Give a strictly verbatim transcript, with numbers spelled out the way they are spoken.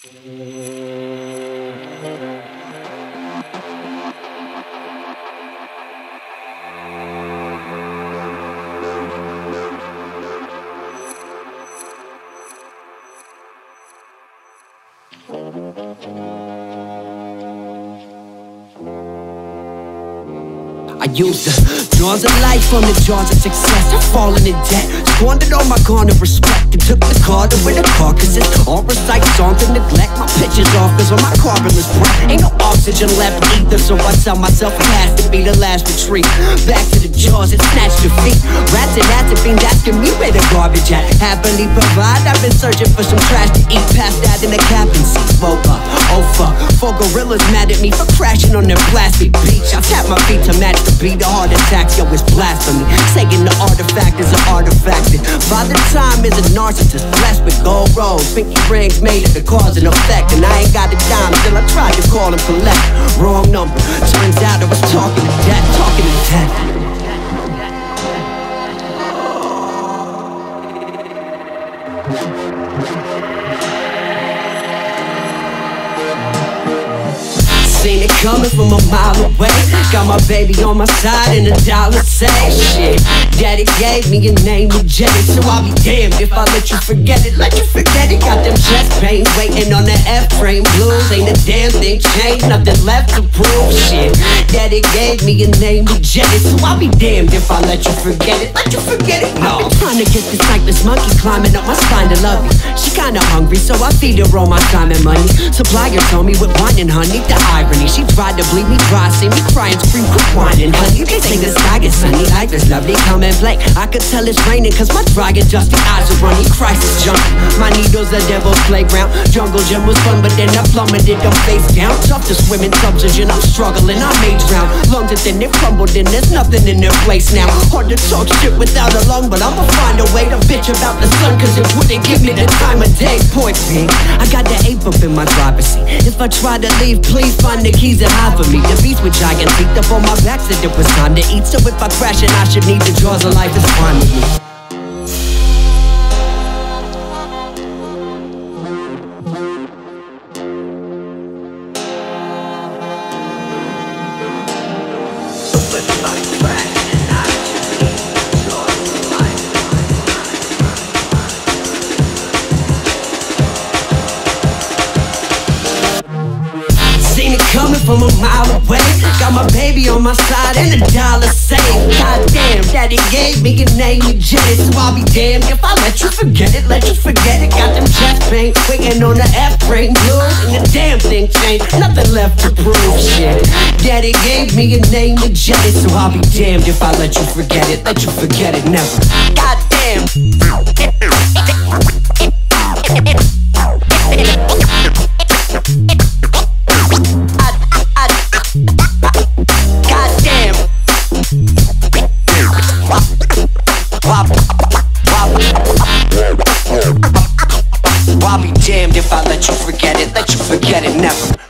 I used the jaws of life on the jaws of success. I fallen in debt, squandered all my garnered respect, and took the car to where the carcasses all recite songs and neglect my pictures off, cause on my carbon was bright. Ain't no oxygen left either, so I tell myself it has to be the last retreat. Back to the jaws and snatched your feet. Rats and acid fiends asking me where the garbage at. Happily provide, I've been searching for some trash to eat. Passed out in the captain's seat. Woke up, oh fuck, four gorillas mad at me for crashing on their plastic beach. I tap my feet to match the beat, the heart attacks, yo, it's blasphemy. Saying the artifact is an artifact. Father Time is a narcissist, blessed with gold rolls, pinky rings made of the cause and effect. And I ain't got a dime till I tried to call him collect. Wrong number, turns out I was talking to death, talking to death. Seen it coming from a mile away. Got my baby on my side and a dollar saved. Shit, daddy gave me a name with Jay, so I'll be damned if I let you forget it. Let you forget it. Got them chest pains waiting on the F-frame blues. Ain't a damn thing changed, nothing left to prove. Shit, daddy gave me a name with Jay, so I'll be damned if I let you forget it. Let you forget it. No, I've been trying to get this cyclist monkey climbing up my spine to love you. She kinda hungry, so I feed her all my time and money. Supplier told me with wine and honey, the irony. She tried to bleed me dry, see me cry and scream, quit whining, honey. They say the sky is sunny, life is lovely, come and play. I could tell it's raining, cause my dry and dusty eyes are running. Crisis junkie, my needle's a devil's playground. Jungle gym was fun, but then I plummeted them face down. Tough to swim in submersion, I'm struggling, I may drown. Lungs are thin, they crumbled and there's nothing in their place now. Hard to talk shit without a lung, but I'ma find a way to bitch about the sun, cause it wouldn't give me the time of day. Point big, I got the ape up in my driver's seat. If I try to leave, please find the keys that hide for me. The beats with giant feet up on my back said it was time to eat. So if I crash and I should need the jaws of life, it's fine with me. Coming from a mile away, got my baby on my side and a dollar saved. Goddamn, daddy gave me a name with Jay, so I'll be damned if I let you forget it, let you forget it. Got them chest pains waiting on the F-frame blues, and the damn thing changed, nothing left to prove. Shit, daddy gave me a name with Jay, so I'll be damned if I let you forget it, let you forget it, never. Goddamn. I'll be damned if I let you forget it, let you forget it, never.